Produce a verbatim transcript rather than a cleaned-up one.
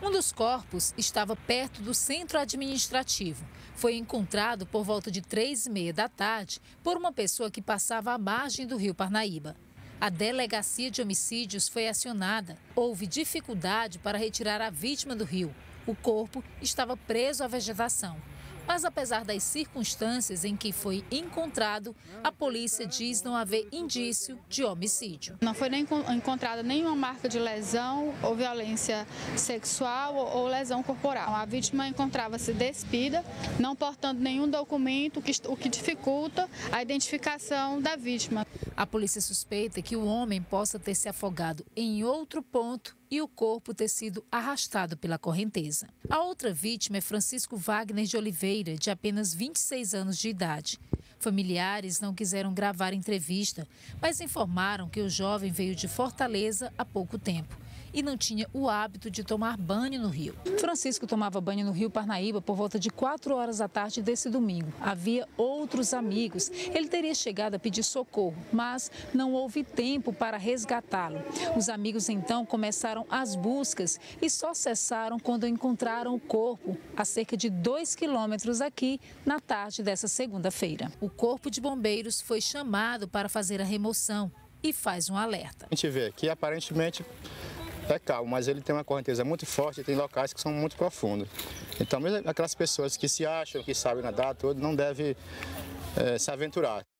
Um dos corpos estava perto do centro administrativo. Foi encontrado por volta de três e meia da tarde por uma pessoa que passava à margem do rio Parnaíba. A delegacia de homicídios foi acionada. Houve dificuldade para retirar a vítima do rio. O corpo estava preso à vegetação. Mas, apesar das circunstâncias em que foi encontrado, a polícia diz não haver indício de homicídio. Não foi nem encontrada nenhuma marca de lesão ou violência sexual ou lesão corporal. A vítima encontrava-se despida, não portando nenhum documento, o que dificulta a identificação da vítima. A polícia suspeita que o homem possa ter se afogado em outro ponto e o corpo ter sido arrastado pela correnteza. A outra vítima é Francisco Wagner de Oliveira, de apenas vinte e seis anos de idade. Familiares não quiseram gravar entrevista, mas informaram que o jovem veio de Fortaleza há pouco tempo e não tinha o hábito de tomar banho no rio. Francisco tomava banho no rio Parnaíba por volta de quatro horas da tarde desse domingo. Havia outros amigos. Ele teria chegado a pedir socorro, mas não houve tempo para resgatá-lo. Os amigos então começaram as buscas e só cessaram quando encontraram o corpo a cerca de dois quilômetros aqui na tarde dessa segunda-feira. O corpo de bombeiros foi chamado para fazer a remoção e faz um alerta. A gente vê que aparentemente é calmo, mas ele tem uma correnteza muito forte e tem locais que são muito profundos. Então, mesmo aquelas pessoas que se acham que sabem nadar, tudo, não devem é, se aventurar.